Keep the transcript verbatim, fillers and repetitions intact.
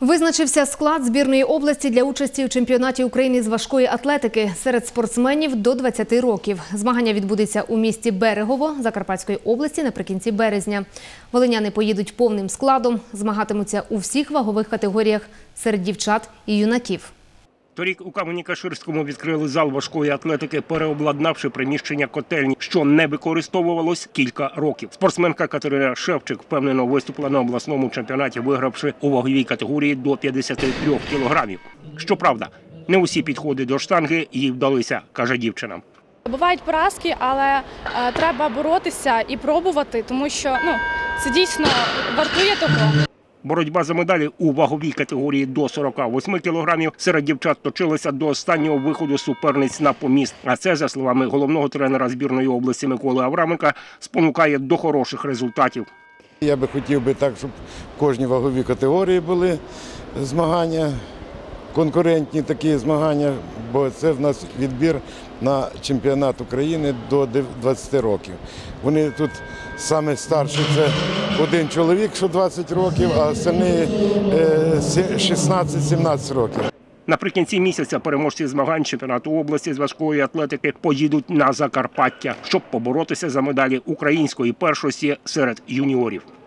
Визначився склад збірної області для участі у чемпіонаті України з важкої атлетики серед спортсменів до двадцяти років. Змагання відбудеться у місті Берегово Закарпатської області наприкінці березня. Волиняни поїдуть повним складом, змагатимуться у всіх вагових категоріях серед дівчат і юнаків. Торік у Кам'янці-Каширському відкрили зал важкої атлетики, переобладнавши приміщення котельні, що не використовувалось кілька років. Спортсменка Катерина Шевчик впевнено виступила на обласному чемпіонаті, вигравши у ваговій категорії до п'ятдесяти трьох кілограмів. Щоправда, не усі підходи до штанги їй вдалися, каже дівчина. Бувають поразки, але е, треба боротися і пробувати, тому що ну, це дійсно вартує того. Боротьба за медалі у ваговій категорії до сорока восьми кілограмів серед дівчат точилася до останнього виходу суперниць на поміст. А це, за словами головного тренера збірної області Миколи Авраменка, спонукає до хороших результатів. Я би хотів би так, щоб в кожній ваговій категорії були змагання, конкурентні такі змагання, бо це в нас відбір на чемпіонат України до двадцяти років. Вони тут саме старші – це один чоловік, що двадцять років, а остальні шістнадцять-сімнадцять років. Наприкінці місяця переможці змагань чемпіонату області з важкої атлетики поїдуть на Закарпаття, щоб поборотися за медалі української першості серед юніорів.